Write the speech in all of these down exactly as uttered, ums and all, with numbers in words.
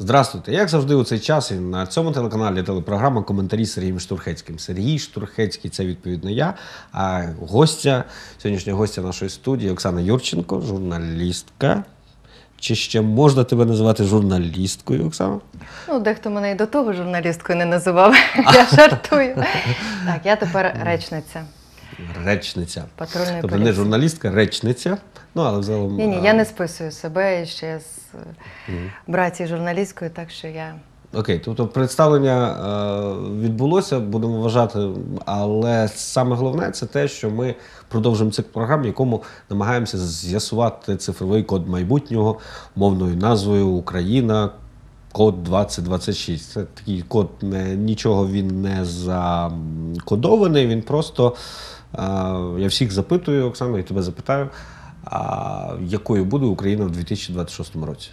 Здравствуйте. Як завжди у цей час і на цьому телеканалі телепрограма «Коментарі з Сергієм Штурхецьким». Сергій Штурхецький – це відповідно я, а гостя, сьогоднішня гостя нашої студії Оксана Юрченко, журналістка. Чи ще можна тебе називати журналісткою, Оксана? Ну, дехто мене і до того журналісткою не називав. Я жартую. Так, я тепер речниця. Речниця. Патрульної тобто поліції. не журналістка, речниця. Ну, але взагалом... Ні, ні, я не списую себе ще з братії журналісткою, так що я... Окей, тобто представлення е, відбулося, будемо вважати, але саме головне – це те, що ми продовжуємо цикл програм, в якому намагаємося з'ясувати цифровий код майбутнього мовною назвою «Україна», код двадцять двадцять шість. Це такий код, не, нічого він не закодований, він просто, е, я всіх запитую, Оксана, і тебе запитаю, а якою буде Україна в дві тисячі двадцять шостому році?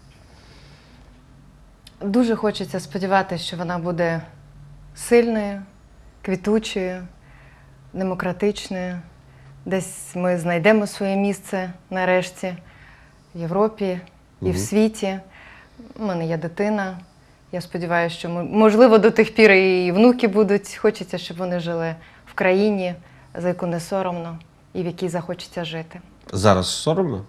Дуже хочеться сподіватися, що вона буде сильною, квітучою, демократичною. Десь ми знайдемо своє місце нарешті в Європі і Угу. в світі. У мене є дитина. Я сподіваюся, що, ми, можливо, до тих пір і внуки будуть. Хочеться, щоб вони жили в країні, за яку не соромно і в якій захочеться жити. Зараз соромно?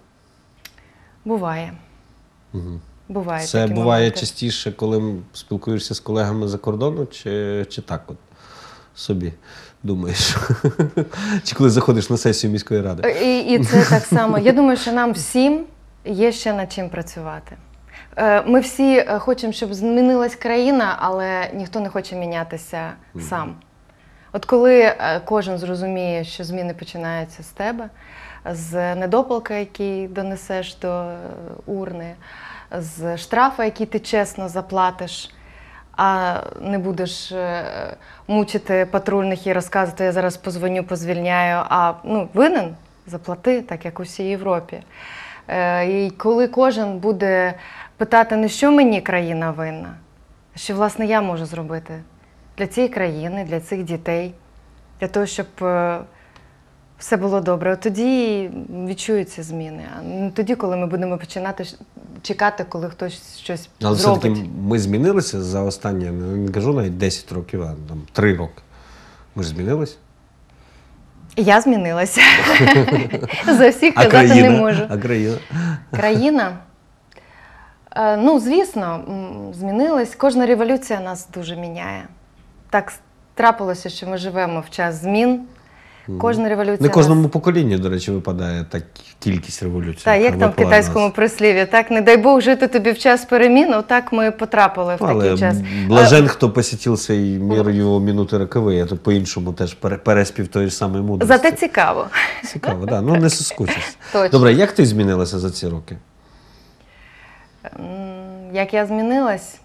Буває. Угу. Буває Це такі буває моменти. частіше, коли спілкуєшся з колегами за кордону, чи, чи так от собі думаєш? Чи коли заходиш на сесію міської ради? І, і це так само. Я думаю, що нам всім є ще над чим працювати. Е, Ми всі хочемо, щоб змінилась країна, але ніхто не хоче мінятися сам. От коли е, кожен зрозуміє, що зміни починаються з тебе, з недопалка, який донесеш до е, урни, з штрафа, який ти чесно заплатиш, а не будеш е, мучити патрульних і розказувати, я зараз позвоню, позвільняю, а ну, винен – заплати, так як у всій Європі. Е, і коли кожен буде питати, не що мені країна винна, а що, власне, я можу зробити для цієї країни, для цих дітей, для того, щоб е, все було добре. От тоді відчуються зміни, а не тоді, коли ми будемо починати чекати, коли хтось щось Але зробить. все-таки ми змінилися за останні, я не кажу навіть десять років, а там три роки. Ми ж змінилися? Я змінилася. За всіх А казати країна? не можу. А країна? Країна? Е, Ну, звісно, м, змінилась. Кожна революція нас дуже міняє. Так трапилося, що ми живемо в час змін. Кожна революція Не кожному нас... поколінню, до речі, випадає так кількість революцій. Так, як там в випала китайському нас. прислів'ї, так, не дай Бог жити тобі в час перемін, отак ми потрапили в Але такий час. блажен, хто посетив цей мір його минути роковий, а то по-іншому теж пере- переспів тої ж самої мудрості. Зате цікаво. Цікаво, так. Ну, не соскучишся. Точно. Добре, як ти змінилася за ці роки? М, Як я змінилась?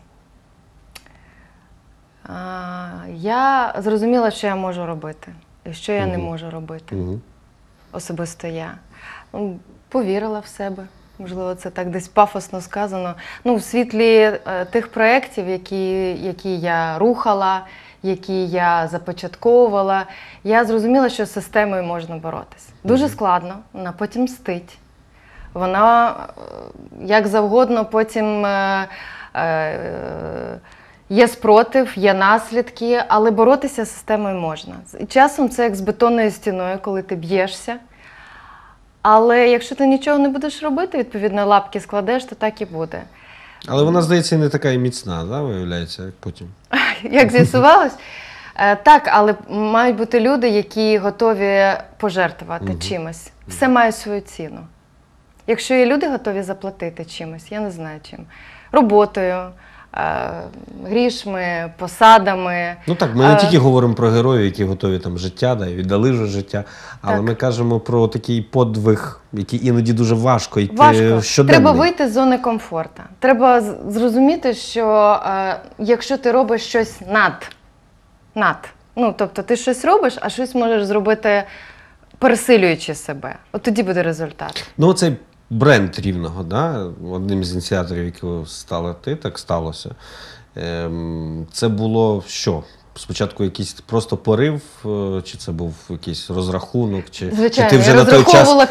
А, Я зрозуміла, що я можу робити і що я не можу робити. Угу. Особисто я. Ну, повірила в себе. Можливо, це так десь пафосно сказано. Ну, в світлі е, тих проєктів, які, які я рухала, які я започатковувала, я зрозуміла, що з системою можна боротися. Дуже складно, вона потім мстить. Вона е, як завгодно потім е, е, є спротив, є наслідки, але боротися з системою можна. І часом це як з бетонною стіною, коли ти б'єшся. Але якщо ти нічого не будеш робити, відповідно, лапки складеш, то так і буде. Але вона, здається, і не така і міцна, да, виявляється, як потім. Як з'ясувалось? Е, Так, але мають бути люди, які готові пожертвувати Мгм. чимось. Все має свою ціну. Якщо є люди готові заплатити чимось, я не знаю чим. Роботою, е, грішми, посадами. Ну так, ми не Е, тільки говоримо про героїв, які готові там життя, да, і віддали вже життя, але Так. ми кажемо про такий подвиг, який іноді дуже важко йти Важко. щоденний. Треба вийти з зони комфорту. Треба з- зрозуміти, що е, якщо ти робиш щось над, над, ну, тобто ти щось робиш, а щось можеш зробити, пересилюючи себе. От тоді буде результат. Ну, оцей бренд Рівного, да, одним з ініціаторів, якого стала ти, так сталося. Ем, це було що? Спочатку якийсь просто порив, е, чи це був якийсь розрахунок, чи, Звичайно, чи ти вже я на той час... розраховувала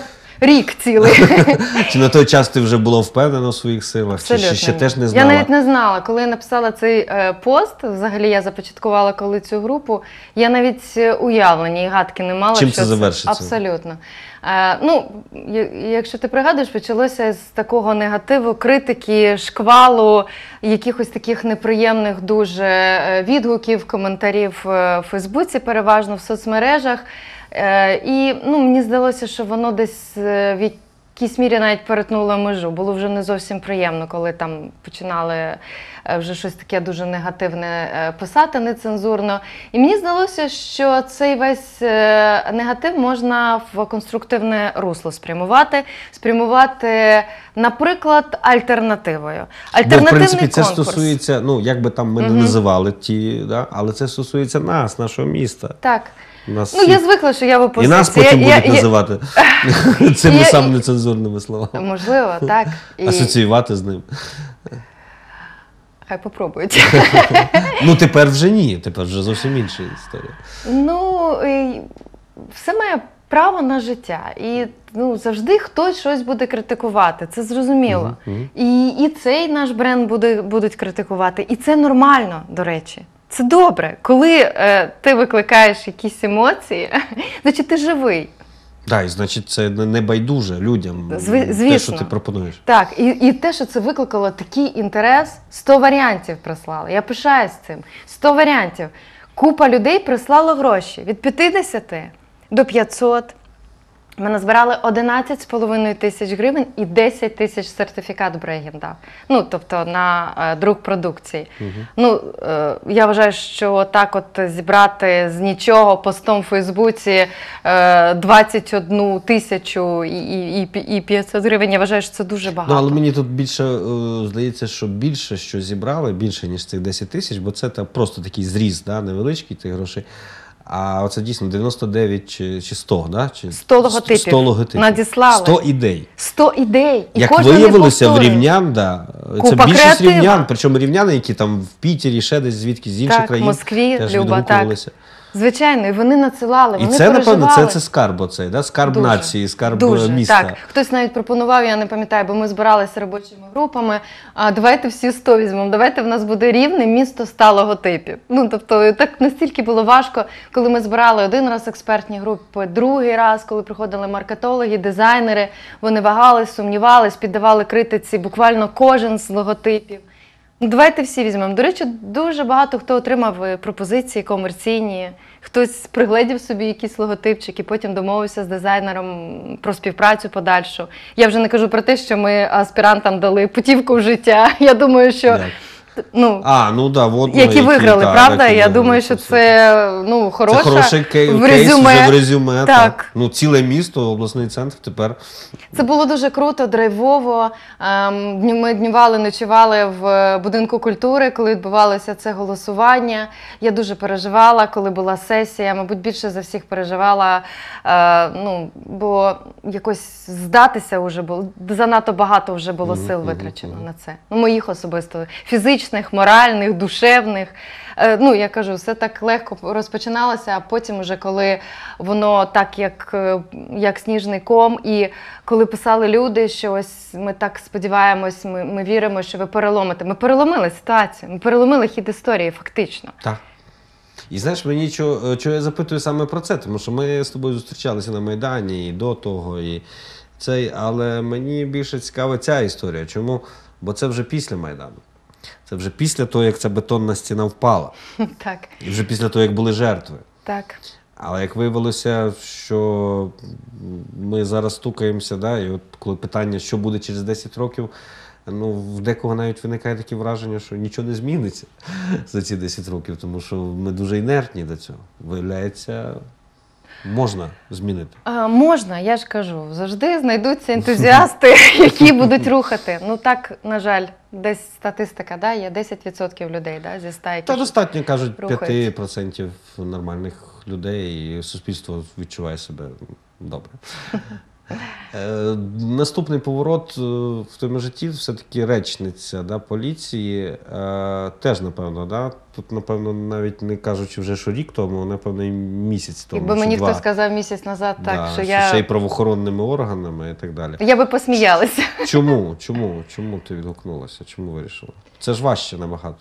рік цілий. Чи на той час ти вже була впевнена у своїх силах, чи ще, Абсолютно ще ні. теж не знала? Я навіть не знала, коли я написала цей е, пост, взагалі я започаткувала коли цю групу, я навіть е, уявлення і гадки не мала, Чим що це завершиться? Абсолютно. Е, ну, я- якщо ти пригадуєш, почалося з такого негативу, критики, шквалу, якихось таких неприємних дуже е, відгуків, коментарів е, в Фейсбуці, переважно в соцмережах. Е, і ну, мені здалося, що воно десь е, в якійсь мірі навіть перетнуло межу. Було вже не зовсім приємно, коли там починали е, вже щось таке дуже негативне е, писати нецензурно. І мені здалося, що цей весь е, негатив можна в конструктивне русло спрямувати, спрямувати, наприклад, альтернативою. Бо, в Альтернативний принципі, це конкурс. стосується, ну, як би там ми не Мгм. називали ті, да, але це стосується нас, нашого міста. Так. Нас Ну, я всіх. звикла, що я в І опозиції. нас потім Я- будуть я- називати цими Я- самими нецензурними словами. Можливо, так. І... Асоціювати з ним. Хай попробують. Ну, тепер вже ні, тепер вже зовсім інша історія. Ну, і все має право на життя. І ну, завжди хтось щось буде критикувати, це зрозуміло. Мгм. І, і цей наш бренд буде, будуть критикувати. І це нормально, до речі. Це добре. Коли е, ти викликаєш якісь емоції, значить ти живий. Так, і значить, це не не байдуже людям, Зви- те, звісно. що ти пропонуєш. Так, і, і те, що це викликало такий інтерес, сто варіантів прислали. Я пишаюсь цим. сто варіантів. Купа людей прислало гроші від п'ятдесят до п'ятсот. Ми назбирали одинадцять з половиною тисяч гривень і десять тисяч сертифікат Брегін дав. Ну, тобто на е, друк продукції. Ну, е, я вважаю, що так от зібрати з нічого постом в Фейсбуці е, двадцять одну тисячу і, і, і, і п'ятсот гривень, я вважаю, що це дуже багато. Ну, але мені тут більше е, здається, що більше, що зібрали, більше, ніж цих десять тисяч, бо це та, просто такий зріз, да, невеличкий тих грошей. А оце дійсно дев'яносто дев'ять чи, чи сто, да? Чи сто логотипів. сто логотипів. Надіслали. сто ідей. сто ідей. І Як кожна не виявилося, в повторюється. рівнян, да, це Купа більшість креатива. рівнян, причому рівняни, які там в Пітері, ще десь звідки, з інших Так, країн, Москві, теж Люба, відгукувалися. Звичайно, і вони надсилали, І вони це, напевно, переживали. це, це скарб оцей, да? скарб Дуже. нації, скарб Дуже, міста. Так. Хтось навіть пропонував, я не пам'ятаю, бо ми збиралися робочими групами, а давайте всі сто візьмемо, давайте в нас буде рівне місто ста логотипів. Ну, тобто, так настільки було важко, коли ми збирали один раз експертні групи, другий раз, коли приходили маркетологи, дизайнери, вони вагались, сумнівались, піддавали критиці буквально кожен з логотипів. Ну, давайте всі візьмемо. До речі, дуже багато хто отримав е, пропозиції комерційні, хтось пригледів собі якісь логотипчики, потім домовився з дизайнером про співпрацю подальшу. Я вже не кажу про те, що ми аспірантам дали путівку в життя. Я думаю, що Як? ну, А, ну да, вот, які виграли, та, правда? які Я виграли, думаю, що все. це ну, хороша Це хороший кей- в кейс резюме. вже в резюме. Так. Так. Ну, ціле місто, обласний центр тепер. Це було дуже круто, драйвово. Ем, дню- Ми днювали, ночували в будинку культури, коли відбувалося це голосування. Я дуже переживала, коли була сесія. Мабуть, більше за всіх переживала, е, ну, бо якось здатися вже було. Занадто багато вже було сил витрачено на це. Ну, моїх особисто фізичних, моральних, душевних. Е, Ну, я кажу, все так легко розпочиналося, а потім уже коли воно так, як, е, як сніжний ком, і коли писали люди, що ось ми так сподіваємось, ми, ми віримо, що ви переломите. Ми переломили ситуацію, ми переломили хід історії фактично. Так. І знаєш, мені чого, чого я запитую саме про це, тому що ми з тобою зустрічалися на Майдані і до того, і цей, але мені більше цікава ця історія. Чому? Бо це вже після Майдану. Це вже після того, як ця бетонна стіна впала. Так, І вже після того, як були жертви. так. Але як виявилося, що ми зараз стукаємося, да, і от коли питання, що буде через десять років, ну, в декого навіть виникає таке враження, що нічого не зміниться за ці десять років, тому що ми дуже інертні до цього. Виявляється, можна змінити. А, можна, я ж кажу, завжди знайдуться ентузіасти, які будуть рухати. Ну так, на жаль, десь статистика, да, є десять відсотків людей, да, зі ста, які Та достатньо, кажуть, рухаються. п'ять відсотків нормальних людей, і суспільство відчуває себе добре. Е, наступний поворот е, в твоєму житті все-таки речниця, да, поліції. Е, теж, напевно, да? Тут, напевно, навіть не кажучи вже, що рік тому, напевно, і місяць тому. Якби чи мені два. хтось сказав місяць назад, так, Да, що що я... ще й правоохоронними органами і так далі. Я би посміялася. Чому? Чому? Чому ти відгукнулася? Чому вирішила? Це ж важче набагато.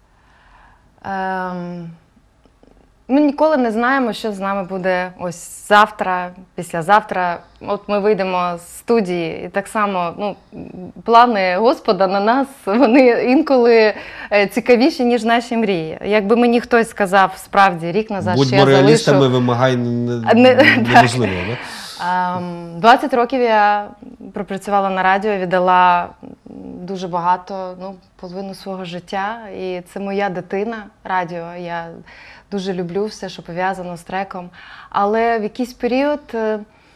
Ем, Ми ніколи не знаємо, що з нами буде ось завтра, післязавтра. От ми вийдемо з студії, і так само ну, плани Господа на нас, вони інколи е, цікавіші, ніж наші мрії. Якби мені хтось сказав справді рік назад, що Будьмо я реалістами, залишу... вимагай не- Не- неможливо. Да? Ем, двадцять років я пропрацювала на радіо, віддала дуже багато, ну, половину свого життя. І це моя дитина, радіо. Я дуже люблю все, що пов'язано з треком. Але в якийсь період е,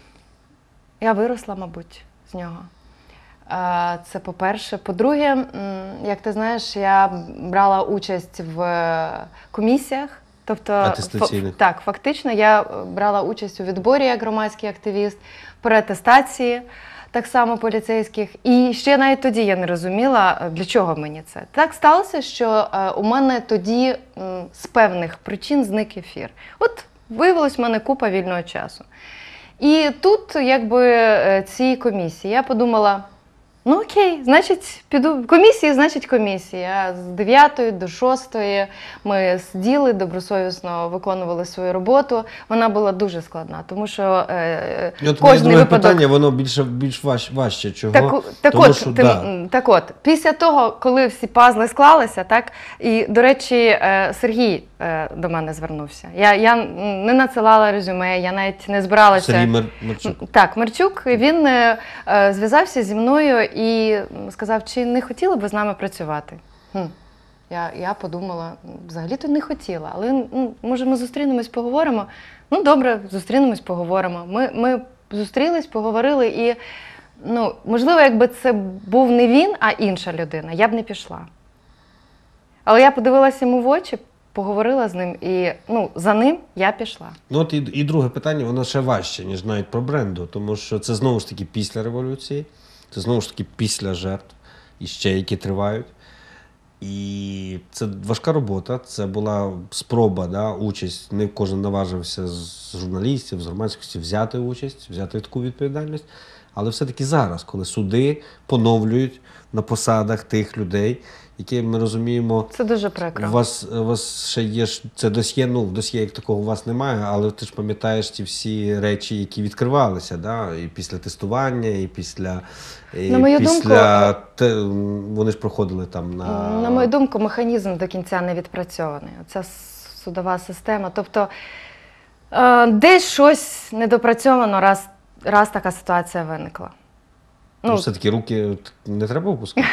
я виросла, мабуть, з нього. Е, Це по-перше. По-друге, м, як ти знаєш, я брала участь в комісіях. Тобто, Атестаційних. фа- так, фактично я брала участь у відборі як громадський активіст, при атестації, так само поліцейських. І ще навіть тоді я не розуміла, для чого мені це. Так сталося, що е, у мене тоді м, з певних причин зник ефір. От виявилось в мене купа вільного часу. І тут, якби, е, ці комісії, я подумала, ну окей, значить, піду. Комісії, значить, комісія. З дев'ятої до шостої ми сиділи, добросовісно виконували свою роботу. Вона була дуже складна, тому що е, І от моє кожний друге випадок... питання, воно більше, більш важ, важче. Чого? Так, так, Тому от, що, ти, да. м, так от, після того, коли всі пазли склалися, так, і, до речі, е, Сергій е, до мене звернувся. Я, я не надсилала резюме, я навіть не збиралася. Сергій Мер... Мерчук. Так, Мерчук, він е, е, зв'язався зі мною і сказав, чи не хотіла би з нами працювати. Хм. Я, я подумала, взагалі-то не хотіла, але ну, може ми зустрінемось, поговоримо. Ну добре, зустрінемось, поговоримо. Ми, ми зустрілись, поговорили і, ну, можливо, якби це був не він, а інша людина, я б не пішла. Але я подивилася йому в очі, поговорила з ним і, ну, за ним я пішла. Ну от і, і друге питання, воно ще важче, ніж навіть про бренду, тому що це знову ж таки після революції, це знову ж таки після жертв, і ще які тривають. І це важка робота, це була спроба, да, участь, не кожен наважився з журналістів, з громадськості взяти участь, взяти таку відповідальність. Але все-таки зараз, коли суди поновлюють на посадах тих людей, які ми розуміємо, Це дуже прикро. у вас, у вас ще є ж це досьє, ну в досьє як такого у вас немає, але ти ж пам'ятаєш ті всі речі, які відкривалися, да? І після тестування, і після, і На мою після думку, те, вони ж проходили там на... На мою думку, механізм до кінця не відпрацьований. Оця судова система. Тобто е, десь щось недопрацьовано, раз, раз така ситуація виникла. Ну, Ну, все-таки руки не треба опускати.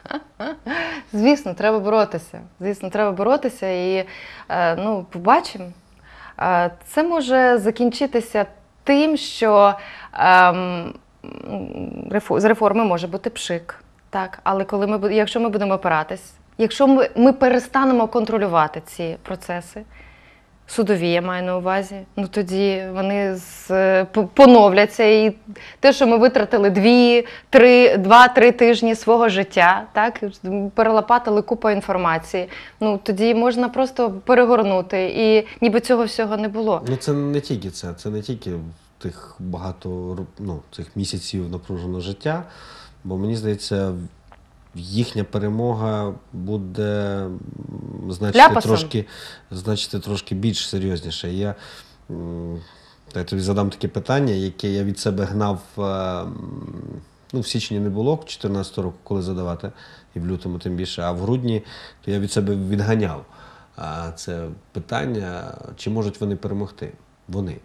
звісно, треба боротися. Звісно, треба боротися і е, ну, побачимо. Е, це може закінчитися тим, що ем, рефо- з реформи може бути пшик. Так, але коли ми, бу- якщо ми будемо опиратись, якщо ми, ми перестанемо контролювати ці процеси, судові, я маю на увазі, ну тоді вони з, п- поновляться. І те, що ми витратили дві, три, два-три тижні свого життя, так, перелопатили купу інформації, ну тоді можна просто перегорнути, і ніби цього всього не було. Ну це не тільки це, це не тільки тих багато ру- ну, цих місяців напруженого життя, бо мені здається, їхня перемога буде м, значити Ляпасом. трошки, значити трошки більш серйозніше. Я, м, та я тобі задам таке питання, яке я від себе гнав, е, м, ну, в січні не було, чотирнадцятого року, коли задавати, і в лютому тим більше, а в грудні то я від себе відганяв. А це питання, чи можуть вони перемогти? Вони.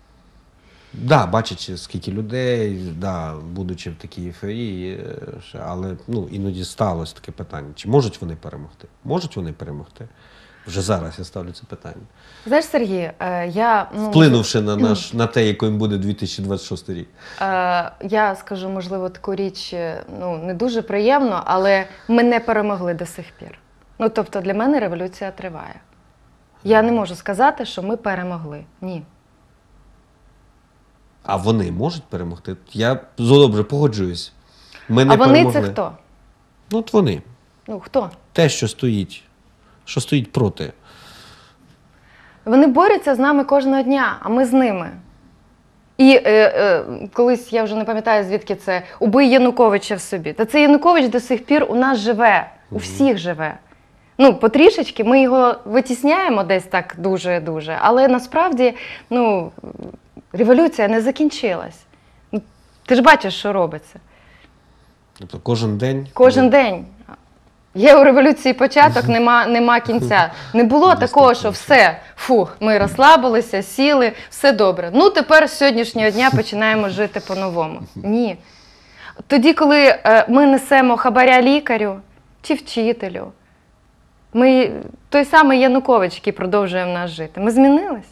Да, бачачи, скільки людей, да, будучи в такій ейфорії, е, ще, але ну, іноді сталося таке питання. Чи можуть вони перемогти? Можуть вони перемогти? Вже зараз я ставлю це питання. Знаєш, Сергій, е, я... Ну, Вплинувши на, наш, на те, яким буде дві тисячі двадцять шостий рік. Е, я скажу, можливо, таку річ, е, ну, не дуже приємно, але ми не перемогли до сих пір. Ну, тобто для мене революція триває. Я не можу сказати, що ми перемогли. Ні. А вони можуть перемогти? Я добре погоджуюсь. Ми не А вони перемогли. це хто? Ну, от вони. Ну, хто? Те, що стоїть. Що стоїть проти. Вони борються з нами кожного дня, а ми з ними. І е, е, колись, я вже не пам'ятаю, звідки це, убий Януковича в собі. Та цей Янукович до сих пір у нас живе, у всіх живе. Ну, потрішечки ми його витісняємо десь так дуже-дуже, але насправді, ну, революція не закінчилась. Ну, ти ж бачиш, що робиться. Тобто кожен день. Кожен день. Є у революції початок, нема, нема кінця. Не було такого, що все, фух, ми розслабилися, сіли, все добре. Ну, тепер з сьогоднішнього дня починаємо жити по-новому. Ні. Тоді, коли е, ми несемо хабаря лікарю чи вчителю, ми той самий Янукович, який продовжує в нас жити. Ми змінились.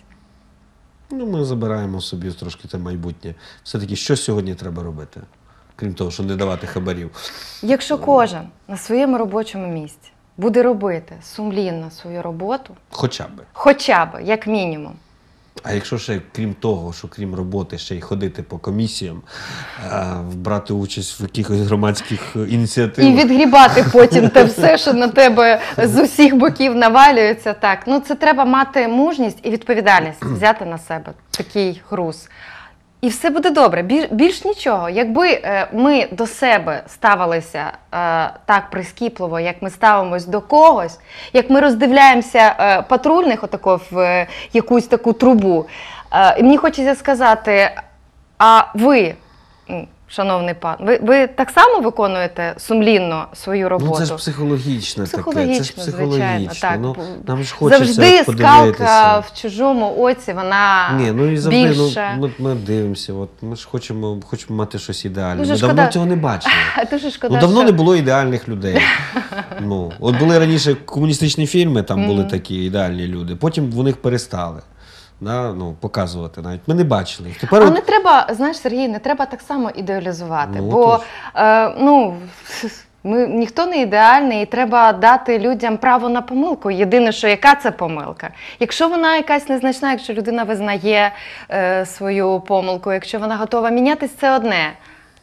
Ну, ми забираємо собі трошки те майбутнє. Все-таки, що сьогодні треба робити? Крім того, що не давати хабарів. Якщо кожен на своєму робочому місці буде робити сумлінно свою роботу, Хоча б. хоча б, як мінімум, А якщо ще, крім того, що крім роботи, ще й ходити по комісіям, а, брати участь в якихось громадських ініціативах. і відгрібати потім те все, що на тебе з усіх боків навалюється, так, ну це треба мати мужність і відповідальність, взяти на себе такий груз. І все буде добре, більш, більш нічого. Якби е, ми до себе ставилися е, так прискіпливо, як ми ставимось до когось, як ми роздивляємося е, патрульних отако в е, якусь таку трубу, е, і мені хочеться сказати, а ви, м, шановний пан, ви, ви так само виконуєте сумлінно свою роботу? Ну, це ж психологічне таке. Це ж Психологічно, психологічно. звичайно, так. Ну, нам ж хочеться Завжди подивитися. скалка в чужому оці, вона Ні, ну і завжди більше. ну, ми, ми дивимося, от, ми ж хочемо, хочемо мати щось ідеальне. Дуже Ми шкода. давно цього не бачили. Дуже шкода, Ну, давно що... не було ідеальних людей. Ну, от були раніше комуністичні фільми, там були такі ідеальні люди, потім в них перестали. Да, ну, показувати навіть. Ми не бачили їх. Тепер А от... не треба, знаєш, Сергій, не треба так само ідеалізувати, Ну, бо отож. е, ну, ми, ніхто не ідеальний, і треба дати людям право на помилку. Єдине, що яка це помилка? Якщо вона якась незначна, якщо людина визнає е, свою помилку, якщо вона готова мінятись, це одне.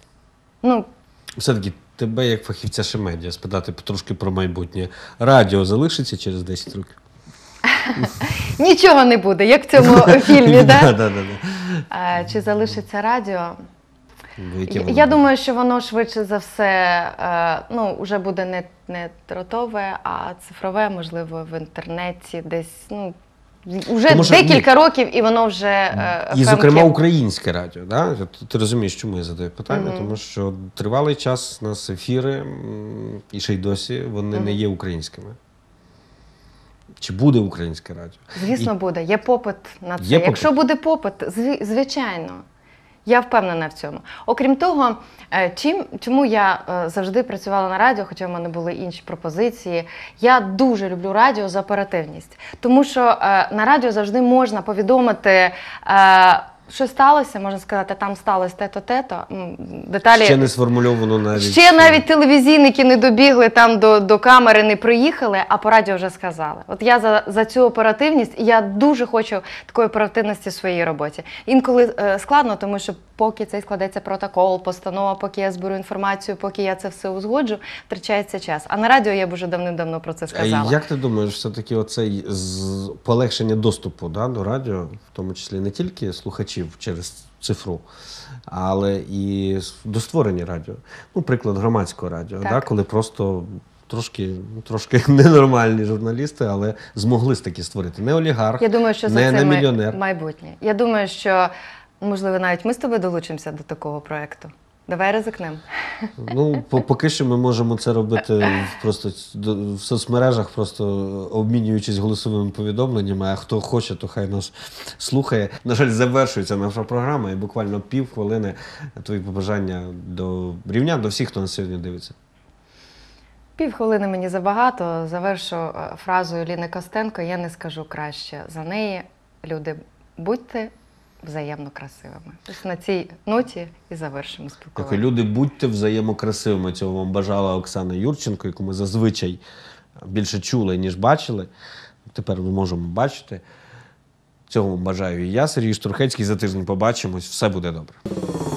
Ну, Все-таки тебе, як фахівця ще медіа, спитати трошки про майбутнє. Радіо залишиться через десять років? нічого не буде, як в цьому фільмі, Да, да? да, да, да. Е, Чи залишиться радіо? Ну, яке Я, воно я буде? думаю, що воно швидше за все е, ну, вже буде не, не дротове, а цифрове, можливо, в інтернеті десь. Ну, вже Тому що, декілька років, і воно вже е, І, еф ем зокрема, ки. українське радіо. Да? Ти, ти розумієш, чому я задаю питання? Мгм. Тому що тривалий час у нас ефіри, м, і ще й досі, вони не Мгм. є українськими. Чи буде українське радіо? Звісно, буде. Є попит на це. Є попит? Якщо буде попит, зв- звичайно. Я впевнена в цьому. Окрім того, е, чим, чому я е, завжди працювала на радіо, хоча в мене були інші пропозиції, я дуже люблю радіо за оперативність. Тому що е, на радіо завжди можна повідомити, е, що сталося, можна сказати, там сталося те-то, те-то. М, Деталі... Ще не сформульовано навіть. Ще навіть телевізійники не добігли там до, до камери, не приїхали, а по радіо вже сказали. От я за, за цю оперативність, і я дуже хочу такої оперативності в своїй роботі. Інколи е, складно, тому що поки цей складеться протокол, постанова, поки я зберу інформацію, поки я це все узгоджу, втрачається час. А на радіо я б уже давним-давно про це А сказала. як ти думаєш, все-таки оцей з- полегшення доступу, да, до радіо, в тому числі не тільки слухачів через цифру, але і с- до створення радіо? Ну, приклад громадського радіо, Так. да, коли просто трошки, ну, трошки ненормальні журналісти, але змогли таки створити. Не олігарх, Я думаю, що за не, не цим мільйонер. майбутнє. Я думаю, що, можливо, навіть ми з тобою долучимося до такого проєкту. Давай ризикнемо. Ну, по- поки що ми можемо це робити в- просто ц- до- в соцмережах, просто обмінюючись голосовими повідомленнями, а хто хоче, то хай нас слухає. На жаль, завершується наша програма, і буквально пів хвилини твої побажання до рівня, до всіх, хто нас сьогодні дивиться. Півхвилини мені забагато. Завершу е, фразою Ліни Костенко. Я не скажу краще за неї. Люди, будьте взаємно красивими. Ось на цій ноті і завершимо Дякую. спілкування. Люди, будьте взаємокрасивими. Цього вам бажала Оксана Юрченко, яку ми зазвичай більше чули, ніж бачили. Тепер ми можемо бачити. Цього вам бажаю і я, Сергій Штурхецький. За тиждень побачимось. Все буде добре.